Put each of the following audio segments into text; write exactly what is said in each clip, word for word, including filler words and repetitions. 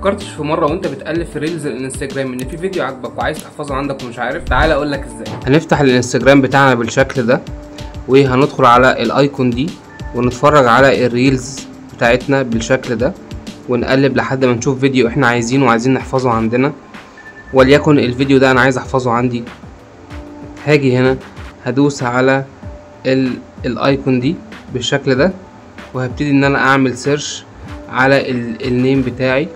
فكرتش في مره وانت بتقلب في ريلز الانستجرام ان في فيديو عاجبك وعايز تحفظه عندك ومش عارف؟ تعال اقول لك ازاي. هنفتح الانستجرام بتاعنا بالشكل ده وهندخل على الايكون دي ونتفرج على الريلز بتاعتنا بالشكل ده ونقلب لحد ما نشوف فيديو احنا عايزينه وعايزين نحفظه عندنا. وليكن الفيديو ده انا عايز احفظه عندي، هاجي هنا هدوس على ال الايكون دي بالشكل ده وهبتدي ان انا اعمل سيرش على ال النيم بتاعي.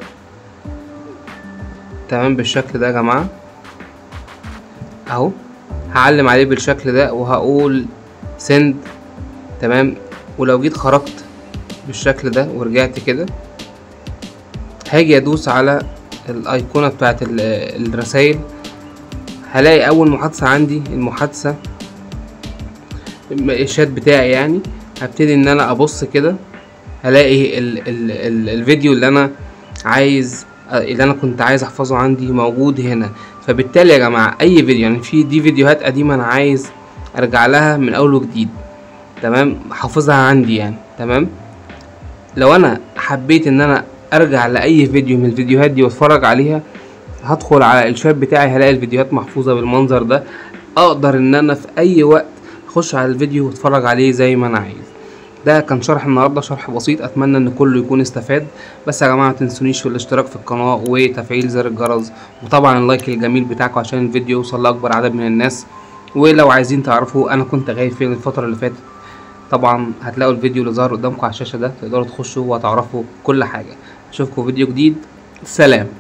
تمام بالشكل ده يا جماعه اهو، هعلم عليه بالشكل ده وهقول سند. تمام، ولو جيت خرجت بالشكل ده ورجعت كده هاجي ادوس على الايقونه بتاعت الرسائل، هلاقي اول محادثه عندي المحادثه الشات بتاعي، يعني هبتدي ان انا ابص كده هلاقي ال ال ال الفيديو اللي انا عايز اللي انا كنت عايز احفظه عندي موجود هنا. فبالتالي يا جماعه اي فيديو، يعني في دي فيديوهات قديمه انا عايز ارجع لها من اول وجديد، تمام، حافظها عندي يعني. تمام، لو انا حبيت ان انا ارجع لاي فيديو من الفيديوهات دي واتفرج عليها، هدخل على الشات بتاعي هلاقي الفيديوهات محفوظه بالمنظر ده، اقدر ان انا في اي وقت اخش على الفيديو واتفرج عليه زي ما انا عايز. ده كان شرح النهارده، شرح بسيط، اتمنى ان كله يكون استفاد. بس يا جماعه متنسونيش في الاشتراك في القناه وتفعيل زر الجرس، وطبعا اللايك الجميل بتاعكم عشان الفيديو يوصل لاكبر عدد من الناس. ولو عايزين تعرفوا انا كنت غايب فين الفتره اللي فاتت، طبعا هتلاقوا الفيديو اللي ظهر قدامكم على الشاشه ده، تقدروا تخشوا وهتعرفوا كل حاجه. اشوفكم فيديو جديد، سلام.